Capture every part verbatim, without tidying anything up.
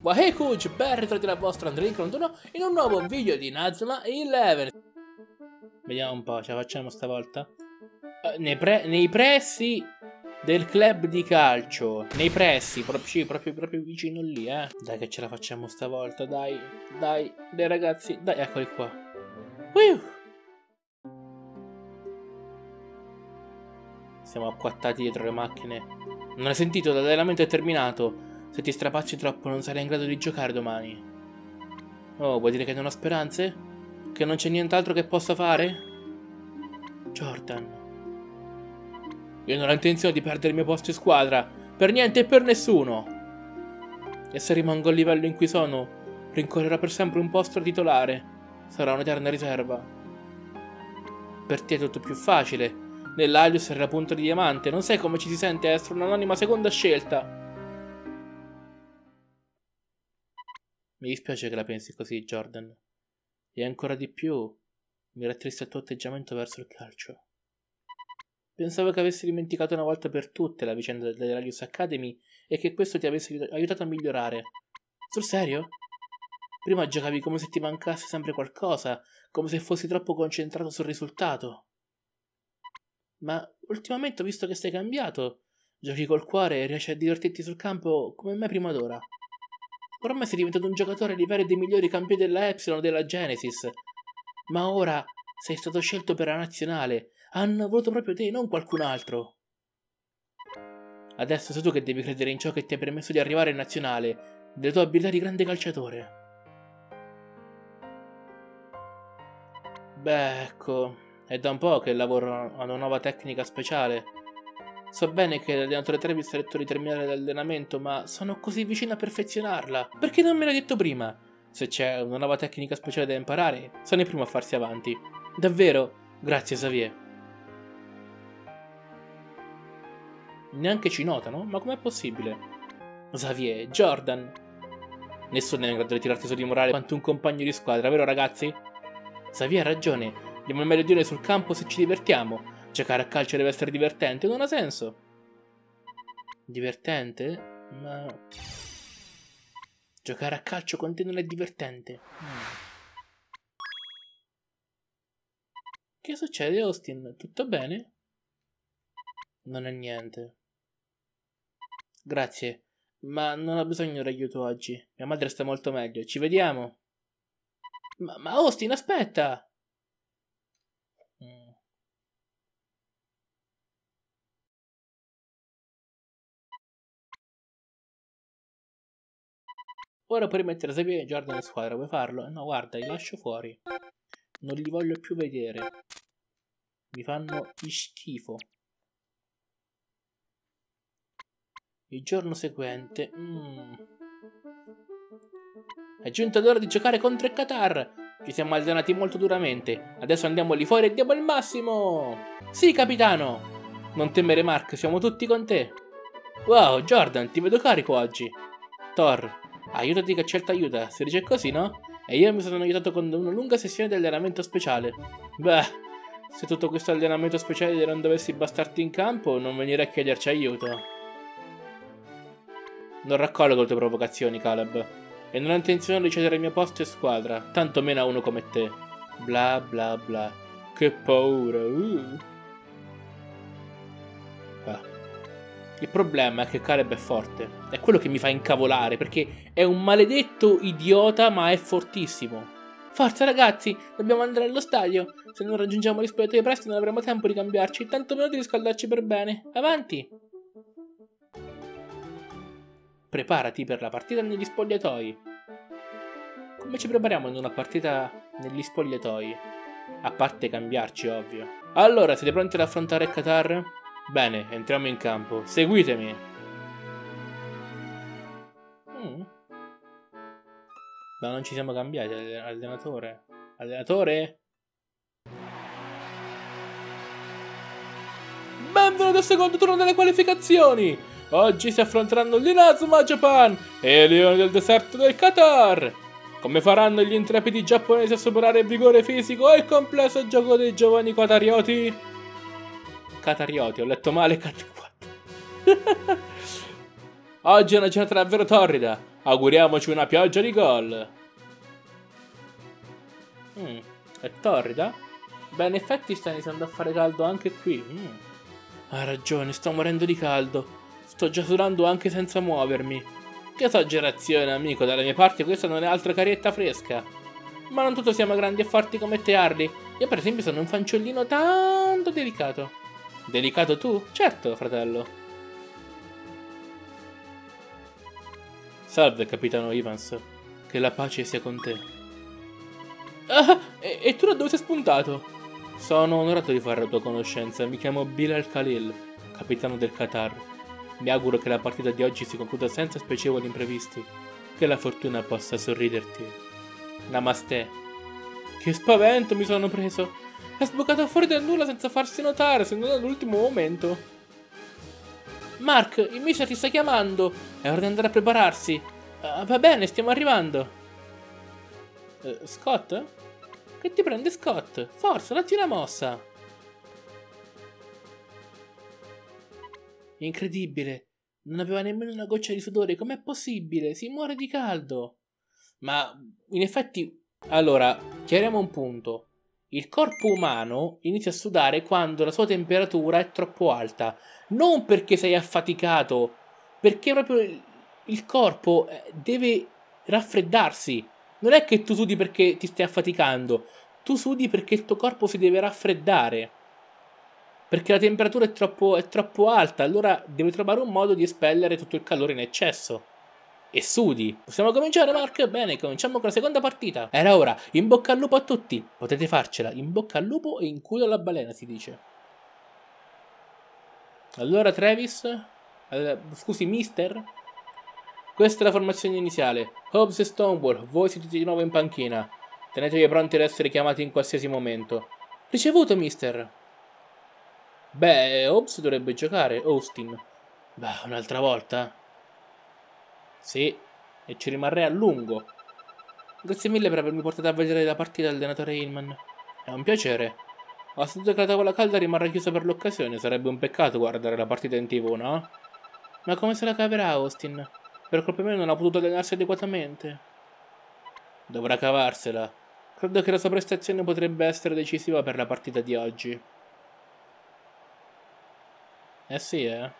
Wahey Kuj, ben ritrovati dal vostro Andrej Crontuno in un nuovo video di Inazuma Eleven. Vediamo un po', ce la facciamo stavolta? Uh, nei, pre nei pressi del club di calcio. Nei pressi, proprio, proprio, proprio vicino lì, eh. Dai che ce la facciamo stavolta, dai, dai, dai ragazzi, dai, eccoli qua. Uh. Siamo acquattati dietro le macchine. Non hai sentito? L'allenamento è terminato. Se ti strapazzi troppo non sarai in grado di giocare domani. Oh, vuoi dire che non ho speranze? Che non c'è nient'altro che possa fare? Jordan. Io non ho intenzione di perdere il mio posto in squadra. Per niente e per nessuno. E se rimango al livello in cui sono, rincorrerò per sempre un posto titolare. Sarà un'eterna riserva. Per te è tutto più facile. Nell'Alius era la punta di diamante. Non sai come ci si sente essere un'anonima seconda scelta. Mi dispiace che la pensi così, Jordan. E ancora di più, mi rattrista il tuo atteggiamento verso il calcio. Pensavo che avessi dimenticato una volta per tutte la vicenda dell'Alius Academy e che questo ti avesse aiutato a migliorare. Sul serio? Prima giocavi come se ti mancasse sempre qualcosa, come se fossi troppo concentrato sul risultato. Ma ultimamente ho visto che sei cambiato. Giochi col cuore e riesci a divertirti sul campo come me prima d'ora. Ormai sei diventato un giocatore a livello dei migliori campioni della Epsilon o della Genesis. Ma ora sei stato scelto per la nazionale. Hanno voluto proprio te, non qualcun altro. Adesso sei tu che devi credere in ciò che ti ha permesso di arrivare in nazionale, delle tue abilità di grande calciatore. Beh, ecco, è da un po' che lavoro a una nuova tecnica speciale. So bene che l'allenatore Travis ha detto di terminare l'allenamento, ma sono così vicino a perfezionarla. Perché non me l'hai detto prima? Se c'è una nuova tecnica speciale da imparare, sono il primo a farsi avanti. Davvero, grazie Xavier. Neanche ci notano? Ma com'è possibile? Xavier, Jordan. Nessuno è in grado di tirarti su di morale quanto un compagno di squadra, vero ragazzi? Xavier ha ragione, diamo il meglio di noi sul campo se ci divertiamo. Giocare a calcio deve essere divertente, non ha senso. Divertente? Ma... giocare a calcio con te non è divertente. Mm. Che succede, Austin? Tutto bene? Non è niente. Grazie, ma non ho bisogno d'aiuto oggi. Mia madre sta molto meglio. Ci vediamo. Ma, ma Austin, aspetta! Mm. Ora puoi rimettere Xavier e Jordan in squadra, vuoi farlo? No, guarda, li lascio fuori. Non li voglio più vedere. Mi fanno schifo. Il giorno seguente... Mm. È giunta l'ora di giocare contro il Qatar. Ci siamo allenati molto duramente. Adesso andiamo lì fuori e diamo il massimo. Sì, capitano. Non temere, Mark, siamo tutti con te. Wow, Jordan, ti vedo carico oggi. Thor, aiutati che certo aiuta, si dice così, no? E io mi sono aiutato con una lunga sessione di allenamento speciale. Beh, se tutto questo allenamento speciale non dovessi bastarti in campo, non venire a chiederci aiuto. Non raccolgo le tue provocazioni, Caleb. E non ho intenzione di cedere il mio posto in squadra, tanto meno a uno come te. Bla bla bla. Che paura, uh. Ah. Il problema è che Caleb è forte. È quello che mi fa incavolare, perché è un maledetto idiota, ma è fortissimo. Forza ragazzi, dobbiamo andare allo stadio. Se non raggiungiamo gli spogliatoi presto non avremo tempo di cambiarci, tanto meno di riscaldarci per bene. Avanti! Preparati per la partita negli spogliatoi. Come ci prepariamo in una partita negli spogliatoi? A parte cambiarci, ovvio. Allora, siete pronti ad affrontare il Qatar? Bene, entriamo in campo. Seguitemi. Mm. Ma non ci siamo cambiati, allenatore. Allenatore? Benvenuti al secondo turno delle qualificazioni. Oggi si affronteranno l'Inazuma Japan e i Leoni del deserto del Qatar. Come faranno gli intrepidi giapponesi a superare il vigore fisico e il complesso gioco dei giovani qatarioti? Qatarioti, ho letto male. Cat... Oggi è una giornata davvero torrida. Auguriamoci una pioggia di gol. Mm, è torrida? Beh, in effetti sta iniziando a fare caldo anche qui. Mm. Hai ragione, sto morendo di caldo. Sto già sudando anche senza muovermi. Che esagerazione, amico, dalle mie parti questa non è altra carietta fresca. Ma non tutti siamo grandi e forti come te, Harley. Io per esempio sono un fanciullino tanto delicato. Delicato tu? Certo, fratello. Salve, capitano Evans. Che la pace sia con te. Ah, e, e tu da dove sei spuntato? Sono onorato di fare la tua conoscenza. Mi chiamo Bilal Khalil, capitano del Qatar. Mi auguro che la partita di oggi si concluda senza spiacevoli imprevisti. Che la fortuna possa sorriderti. Namaste. Che spavento mi sono preso. È sboccato fuori dal nulla senza farsi notare, se non all'ultimo momento. Mark, il mister ti sta chiamando. È ora di andare a prepararsi. Uh, va bene, stiamo arrivando. Uh, Scott? Che ti prende, Scott? Forza, datti una mossa. Incredibile. Non aveva nemmeno una goccia di sudore. Com'è possibile? Si muore di caldo. Ma, in effetti... Allora, chiariamo un punto. Il corpo umano inizia a sudare quando la sua temperatura è troppo alta. Non perché sei affaticato, perché proprio il corpo deve raffreddarsi. Non è che tu sudi perché ti stai affaticando, tu sudi perché il tuo corpo si deve raffreddare. Perché la temperatura è troppo, è troppo alta, allora devi trovare un modo di espellere tutto il calore in eccesso. E sudi. Possiamo cominciare, Mark? Bene, cominciamo con la seconda partita. Era ora. In bocca al lupo a tutti. Potete farcela. In bocca al lupo e in culo alla balena, si dice. Allora, Travis. Allora, scusi, mister. Questa è la formazione iniziale. Hobbs e Stonewall, voi siete di nuovo in panchina. Tenetevi pronti ad essere chiamati in qualsiasi momento. Ricevuto, mister. Beh, Hobbs dovrebbe giocare. Austin. Beh, un'altra volta? Sì, e ci rimarrei a lungo. Grazie mille per avermi portato a vedere la partita, allenatore Hillman. È un piacere. Ho sentito che la tavola calda rimarrà chiusa per l'occasione. Sarebbe un peccato guardare la partita in tv, no? Ma come se la caverà Austin? Per colpa mia non ha potuto allenarsi adeguatamente. Dovrà cavarsela. Credo che la sua prestazione potrebbe essere decisiva per la partita di oggi. Eh sì, eh.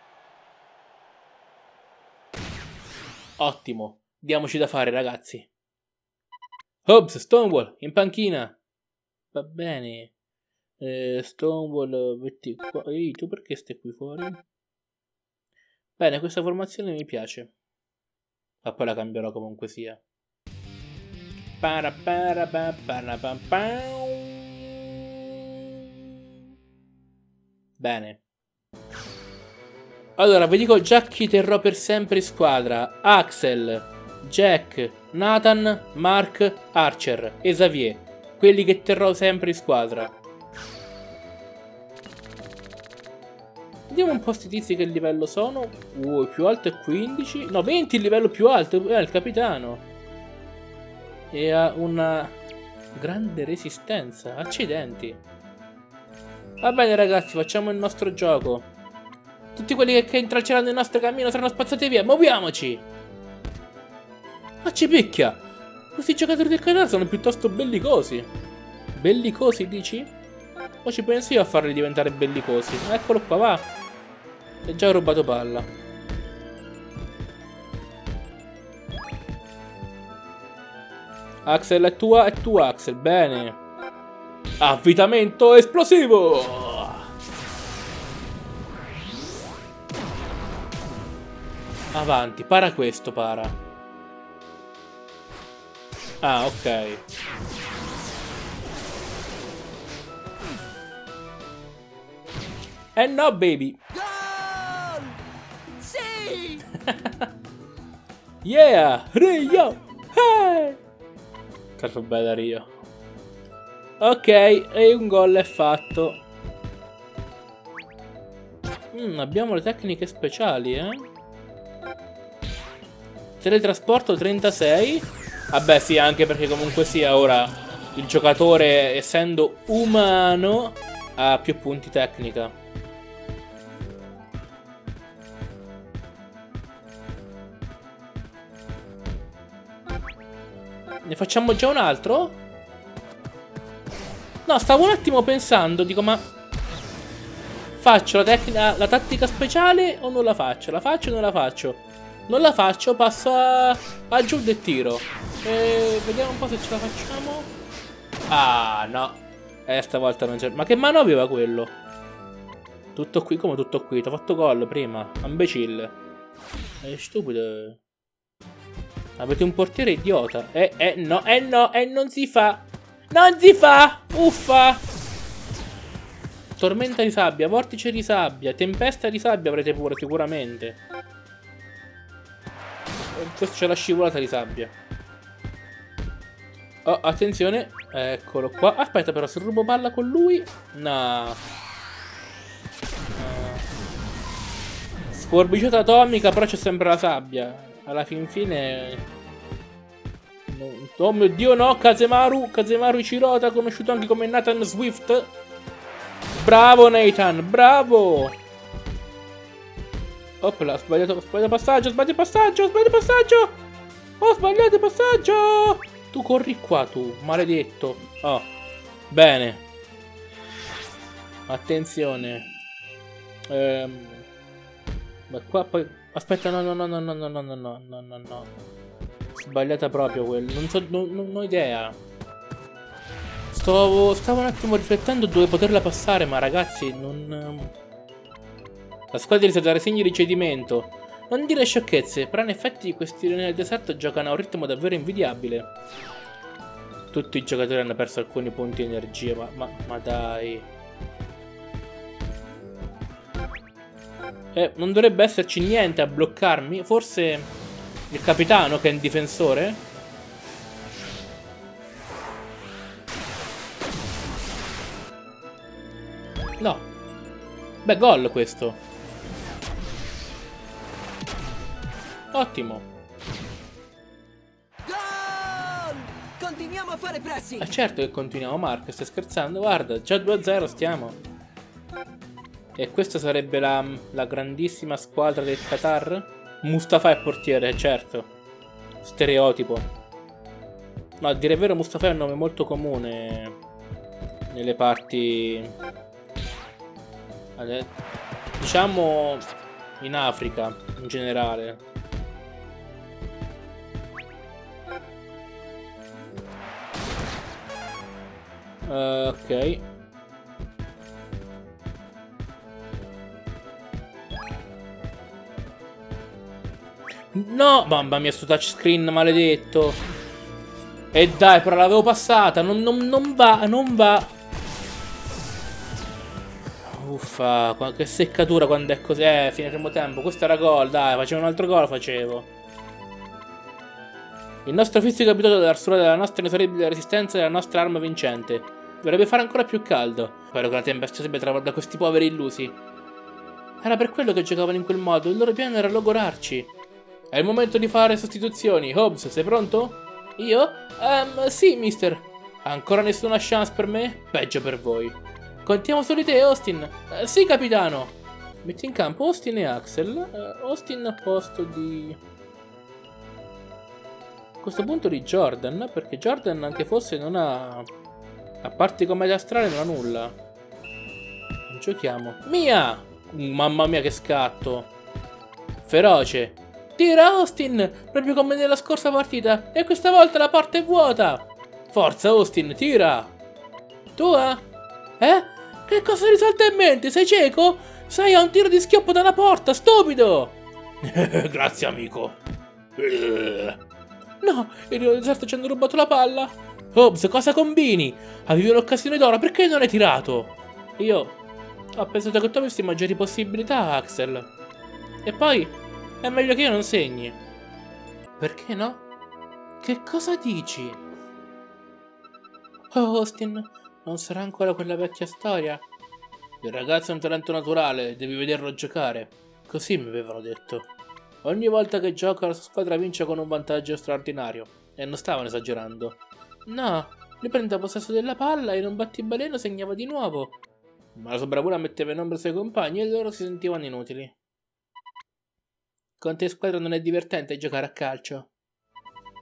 Ottimo, diamoci da fare, ragazzi. Hobbs, Stonewall, in panchina. Va bene. Eh, Stonewall, metti qua. Ehi, tu perché stai qui fuori? Bene, questa formazione mi piace. Ma poi la cambierò comunque sia. Bene. Allora, vi dico già chi terrò per sempre in squadra. Axel, Jack, Nathan, Mark, Archer e Xavier. Quelli che terrò sempre in squadra. Vediamo un po' sti tizi che livello sono. Uh, il più alto è quindici. No, venti il livello più alto. È il capitano. E ha una grande resistenza. Accidenti. Va bene ragazzi, facciamo il nostro gioco. Tutti quelli che, che intralceranno il nostro cammino saranno spazzati via. Muoviamoci. Ma ci picchia. Questi giocatori del canale sono piuttosto bellicosi. Bellicosi dici? O ci penso io a farli diventare bellicosi. Eccolo qua, va. Ti ho già rubato palla. Axel è tua, è tua Axel, bene. Avvitamento esplosivo. Avanti, para questo, para. Ah, ok. Eh no, baby. Gol! Sì! Yeah! Rio! Hey! Troppo bella Rio. Ok, e un gol è fatto. Mm, abbiamo le tecniche speciali, eh? Teletrasporto trentasei. Vabbè sì, anche perché comunque sia ora il giocatore, essendo umano, ha più punti tecnica. Ne facciamo già un altro? No, stavo un attimo pensando, dico ma... Faccio la, tecnica, la tattica speciale o non la faccio? La faccio o non la faccio? Non la faccio, passo a, a giù del tiro. E vediamo un po' se ce la facciamo. Ah, no. Eh, stavolta non c'è... Ma che mano aveva quello? Tutto qui, come tutto qui? Ti ho fatto gol prima. Imbecille. È stupido. Avete un portiere idiota. Eh, eh, no, eh, no, eh, non si fa. Non si fa. Uffa. Tormenta di sabbia, vortice di sabbia, tempesta di sabbia avrete pure sicuramente. Questo c'è la scivolata di sabbia. Oh, attenzione. Eccolo qua. Aspetta però, se rubo palla con lui... No. no. Sforbiciata atomica, però c'è sempre la sabbia. Alla fin fine... Oh mio Dio, no, Kazemaru. Kazemaru Ichirota, conosciuto anche come Nathan Swift. Bravo Nathan, bravo. Opla, ho sbagliato, ho sbagliato passaggio, ho sbagliato passaggio, ho sbagliato passaggio. Ho sbagliato passaggio. Tu corri qua, tu, maledetto. Oh, bene. Attenzione. Ehm. Ma qua poi... Aspetta, no, no, no, no, no, no, no, no, no, no, no. Sbagliata proprio quello. Non so, non, non ho idea. Stavo, stavo un attimo riflettendo dove poterla passare, ma ragazzi, non... La squadra inizia a dare segni di cedimento. Non dire sciocchezze, però in effetti questi nel deserto giocano a un ritmo davvero invidiabile. Tutti i giocatori hanno perso alcuni punti di energia, ma, ma, ma dai. Eh, non dovrebbe esserci niente a bloccarmi? Forse il capitano che è un difensore? No. Beh, gol questo. Ottimo. Gol! Continuiamo a fare pressing. Ah, certo che continuiamo, Mark. Stai scherzando? Guarda, già due a zero stiamo. E questa sarebbe la, la grandissima squadra del Qatar? Mustafa è portiere, certo. Stereotipo. No, a dire il vero Mustafa è un nome molto comune nelle parti... Diciamo in Africa, in generale. Uh, ok. No, mamma mia, sto touchscreen maledetto. E dai, però l'avevo passata. Non, non, non va, non va. Uffa, che seccatura quando è così. Eh, fine primo tempo. Questo era gol, dai, facevo un altro gol, facevo. Il nostro fisico è abituato ad arsurare della nostra inesorabile resistenza e della nostra arma vincente. Dovrebbe fare ancora più caldo. Spero che la tempesta sia trovata da questi poveri illusi. Era per quello che giocavano in quel modo. Il loro piano era logorarci. È il momento di fare sostituzioni. Hobbs, sei pronto? Io? Um, sì, mister. Ancora nessuna chance per me? Peggio per voi. Contiamo su di te, Austin. Uh, sì, capitano. Metti in campo Austin e Axel. Uh, Austin a posto di... A questo punto di Jordan, perché Jordan anche fosse non ha... A parte commedia astrale non ha nulla. Giochiamo. Mia! Mamma mia che scatto. Feroce. Tira Austin! Proprio come nella scorsa partita. E questa volta la porta è vuota. Forza Austin, tira. Tua? Eh? Che cosa ti salta in mente? Sei cieco? Sei a un tiro di schioppo dalla porta, stupido! Grazie amico. No, il deserto ci hanno rubato la palla. Hobbs, cosa combini? Avevi un'occasione d'oro, perché non hai tirato? Io ho pensato che tu avessi maggiori possibilità, Axel. E poi, è meglio che io non segni. Perché no? Che cosa dici? Oh, Austin, non sarà ancora quella vecchia storia? Il ragazzo è un talento naturale, devi vederlo giocare. Così mi avevano detto. Ogni volta che gioca la sua squadra vince con un vantaggio straordinario. E non stavano esagerando. No, lui prendeva possesso della palla e in un battibaleno segnava di nuovo. Ma la sua bravura metteva in ombra i suoi compagni e loro si sentivano inutili. Con te squadra non è divertente giocare a calcio.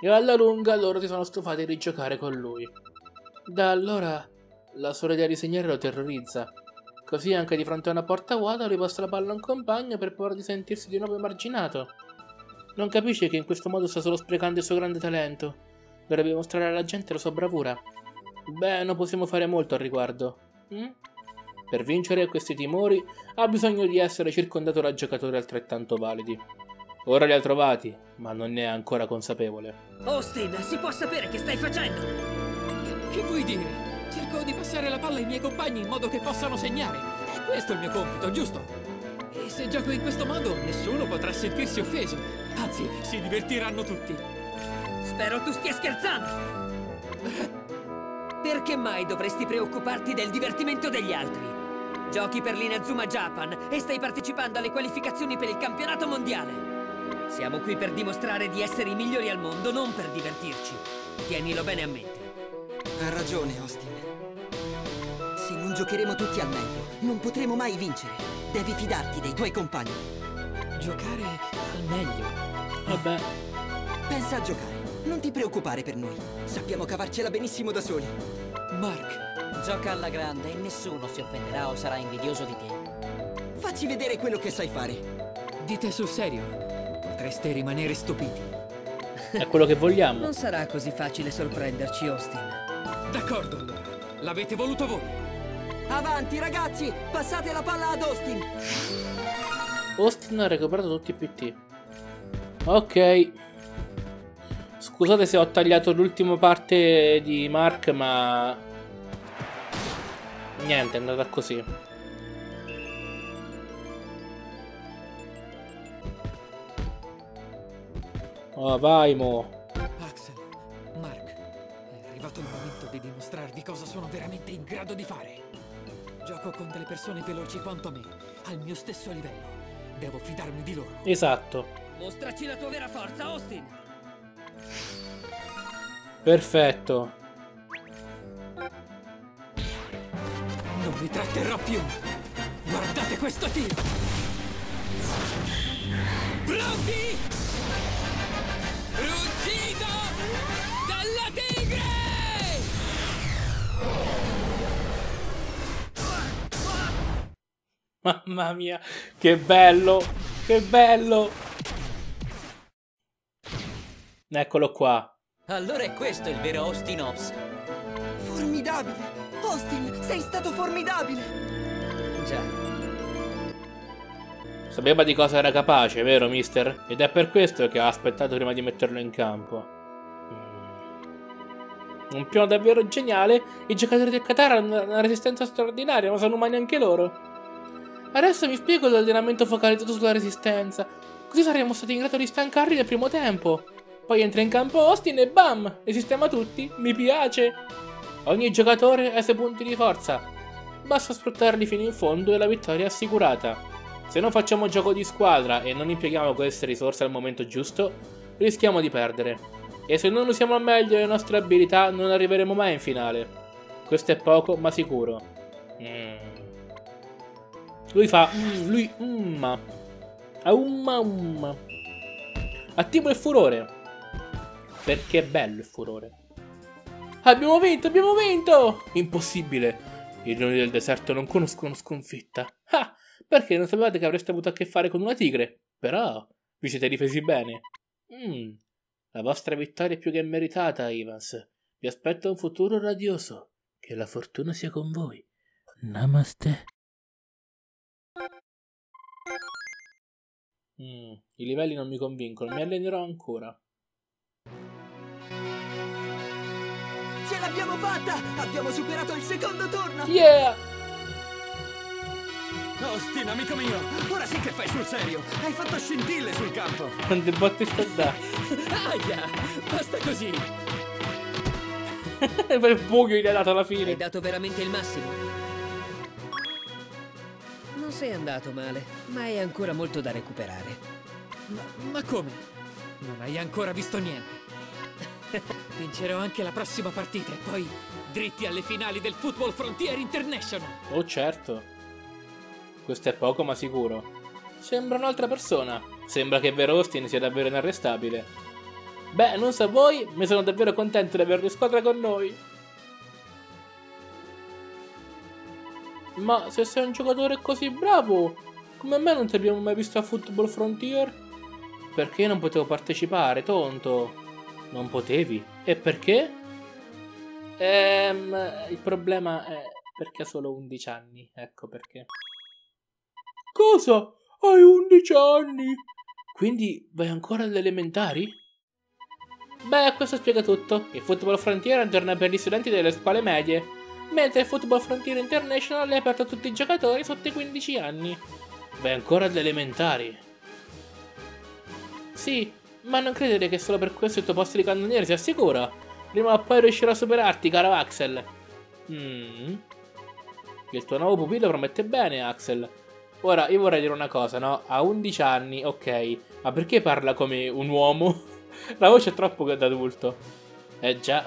E alla lunga loro si sono stufati di giocare con lui. Da allora la sola idea di segnare lo terrorizza. Così anche di fronte a una porta vuota lui passa la palla a un compagno per paura di sentirsi di nuovo emarginato. Non capisce che in questo modo sta solo sprecando il suo grande talento. Dovrebbe mostrare alla gente la sua bravura. Beh, non possiamo fare molto al riguardo. Hm? Per vincere questi timori ha bisogno di essere circondato da giocatori altrettanto validi. Ora li ha trovati, ma non ne è ancora consapevole. Austin, si può sapere che stai facendo? Che, che vuoi dire? Cerco di passare la palla ai miei compagni in modo che possano segnare. Questo è il mio compito, giusto? E se gioco in questo modo, nessuno potrà sentirsi offeso. Anzi, si divertiranno tutti. Spero tu stia scherzando. Perché mai dovresti preoccuparti del divertimento degli altri? Giochi per l'Inazuma Japan e stai partecipando alle qualificazioni per il campionato mondiale. Siamo qui per dimostrare di essere i migliori al mondo, non per divertirci. Tienilo bene a mente. Ha ragione, Austin. Se non giocheremo tutti al meglio, non potremo mai vincere. Devi fidarti dei tuoi compagni. Giocare al meglio. Vabbè. Pensa a giocare. Non ti preoccupare per noi. Sappiamo cavarcela benissimo da soli. Mark, gioca alla grande e nessuno si offenderà o sarà invidioso di te. Facci vedere quello che sai fare. dite sul serio? Potreste rimanere stupiti. È quello che vogliamo. Non sarà così facile sorprenderci, Austin. D'accordo, allora. L'avete voluto voi. Avanti, ragazzi! Passate la palla ad Austin! Austin ha recuperato tutti i P T. Ok. Scusate se ho tagliato l'ultima parte di Mark, ma... niente, è andata così. Oh, vai mo. Axel, Mark, è arrivato il momento di dimostrarvi cosa sono veramente in grado di fare. Gioco con delle persone veloci quanto me, al mio stesso livello. Devo fidarmi di loro. Esatto. Mostraci la tua vera forza, Austin! Perfetto. Non vi tratterrò più. Guardate questo tiro. Pronti? Ruggito della tigre! Mamma mia, che bello, che bello. Eccolo qua. Allora è questo il vero Austin Hobbs. Formidabile! Austin, sei stato formidabile! Già. Sapeva di cosa era capace, vero mister? Ed è per questo che ha aspettato prima di metterlo in campo. Mm. Un piano davvero geniale. I giocatori del Qatar hanno una resistenza straordinaria, ma sono umani anche loro. Adesso mi spiego l'allenamento focalizzato sulla resistenza. Così saremo stati in grado di stancarli nel primo tempo. Poi entra in campo Austin e bam! E sistema tutti. Mi piace. Ogni giocatore ha i suoi punti di forza. Basta sfruttarli fino in fondo e la vittoria è assicurata. Se non facciamo gioco di squadra e non impieghiamo queste risorse al momento giusto, rischiamo di perdere. E se non usiamo al meglio le nostre abilità, non arriveremo mai in finale. Questo è poco, ma sicuro. Mm. Lui fa... Mm, lui... Umma. Umma umma. Attivo il furore. Perché è bello il furore. Abbiamo vinto, abbiamo vinto! Impossibile. I leoni del deserto non conoscono sconfitta. Ah! Perché non sapevate che avreste avuto a che fare con una tigre? Però vi siete difesi bene. Mm. La vostra vittoria è più che meritata, Evans. Vi aspetto un futuro radioso. Che la fortuna sia con voi. Namaste. Mm. I livelli non mi convincono, mi allenerò ancora. Ce l'abbiamo fatta! Abbiamo superato il secondo turno! Yeah! Austin, amico mio, ora sì che fai sul serio. Hai fatto scintille sul campo. Quante botte sta da? Aia, basta così. Per buio gli ha dato alla fine. Hai dato veramente il massimo. Non sei andato male, ma hai ancora molto da recuperare. Ma, ma come? Non hai ancora visto niente. Vincerò anche la prossima partita e poi dritti alle finali del Football Frontier International. Oh certo. Questo è poco ma sicuro. Sembra un'altra persona. Sembra che Vero Austin sia davvero inarrestabile. Beh, non so voi, mi sono davvero contento di averlo in squadra con noi. Ma se sei un giocatore così bravo, come me non ti abbiamo mai visto a Football Frontier? Perché non potevo partecipare, tonto? Non potevi? E perché? Ehm, il problema è perché ha solo undici anni, ecco perché. Cosa? Hai undici anni? Quindi vai ancora alle elementari? Beh, questo spiega tutto. Il Football Frontier è un torneo per gli studenti delle scuole medie, mentre il Football Frontier International è aperto a tutti i giocatori sotto i quindici anni. Vai ancora alle elementari? Sì, ma non credere che solo per questo il tuo posto di cannoniere sia sicuro. Prima o poi riuscirò a superarti, caro Axel. Mm. Il tuo nuovo pupillo promette bene, Axel. Ora, io vorrei dire una cosa, no? Ha undici anni, ok, ma perché parla come un uomo? La voce è troppo da adulto. Eh già.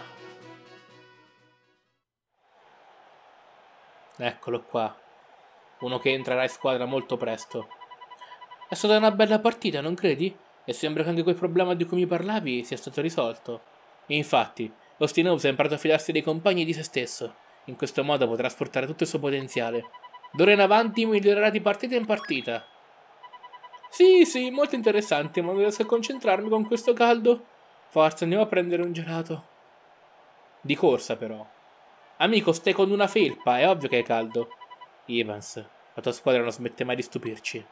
Eccolo qua. Uno che entrerà in squadra molto presto. È stata una bella partita, non credi? E sembra che anche quel problema di cui mi parlavi sia stato risolto. E infatti, Austin Hobbs ha imparato a fidarsi dei compagni e di se stesso. In questo modo potrà sfruttare tutto il suo potenziale. D'ora in avanti migliorerà di partita in partita. Sì, sì, molto interessante, ma non riesco a concentrarmi con questo caldo. Forza, andiamo a prendere un gelato. Di corsa, però. Amico, stai con una felpa, è ovvio che è caldo. Evans, la tua squadra non smette mai di stupirci.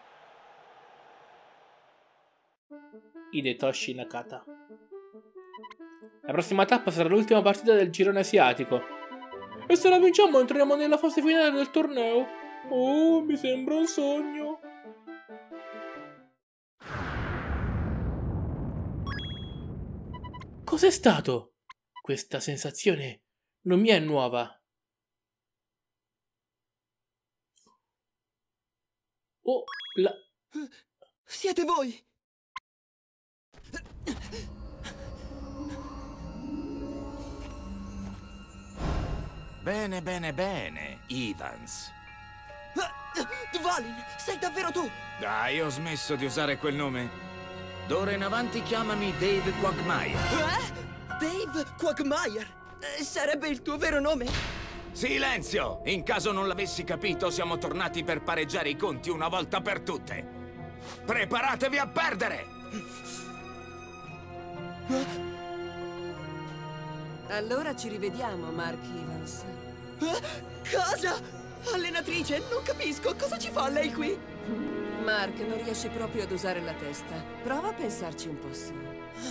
Hidetoshi Nakata. La prossima tappa sarà l'ultima partita del girone asiatico. E se la vinciamo entriamo nella fase finale del torneo. Oh, mi sembra un sogno. Cos'è stato? Questa sensazione non mi è nuova. Oh, la... Siete voi! Bene, bene, bene, Evans. Dvalin, sei davvero tu? Dai, ho smesso di usare quel nome. D'ora in avanti chiamami Dave Quagmire. Eh? Dave Quagmire? Eh, sarebbe il tuo vero nome? Silenzio! In caso non l'avessi capito, siamo tornati per pareggiare i conti una volta per tutte. Preparatevi a perdere! Allora ci rivediamo, Mark Evans. Eh? Cosa? Allenatrice, non capisco, cosa ci fa lei qui? Mark, non riesci proprio ad usare la testa. Prova a pensarci un po' su.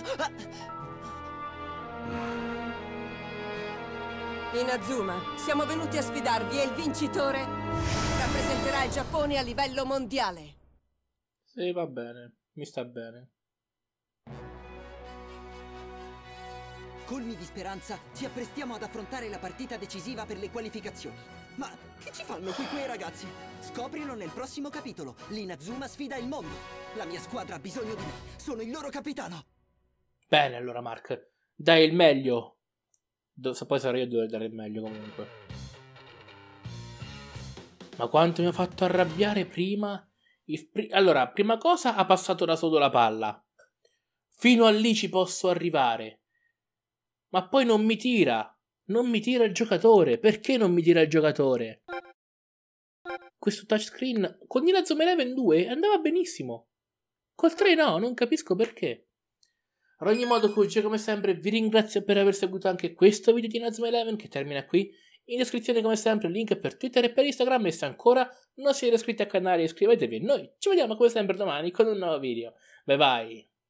Inazuma, siamo venuti a sfidarvi e il vincitore rappresenterà il Giappone a livello mondiale. Sì, va bene, mi sta bene. Colmi di speranza, ci apprestiamo ad affrontare la partita decisiva per le qualificazioni. Ma che ci fanno qui quei ragazzi? Scoprilo nel prossimo capitolo. L'Inazuma sfida il mondo. La mia squadra ha bisogno di me. Sono il loro capitano. Bene, allora, Mark. Dai il meglio. Do- poi sarò io a dover dare il meglio, comunque. Ma quanto mi ha fatto arrabbiare prima... Il pri- allora, prima cosa, ha passato da solo la palla. Fino a lì ci posso arrivare. Ma poi non mi tira. Non mi tira il giocatore. Perché non mi tira il giocatore? Questo touchscreen con Inazuma Eleven due andava benissimo. Col tre no, non capisco perché. Ad ogni modo, Kuji, come sempre, vi ringrazio per aver seguito anche questo video di Inazuma Eleven, che termina qui. In descrizione, come sempre, il link per Twitter e per Instagram, e se ancora non siete iscritti al canale iscrivetevi e noi ci vediamo come sempre domani con un nuovo video. Bye bye!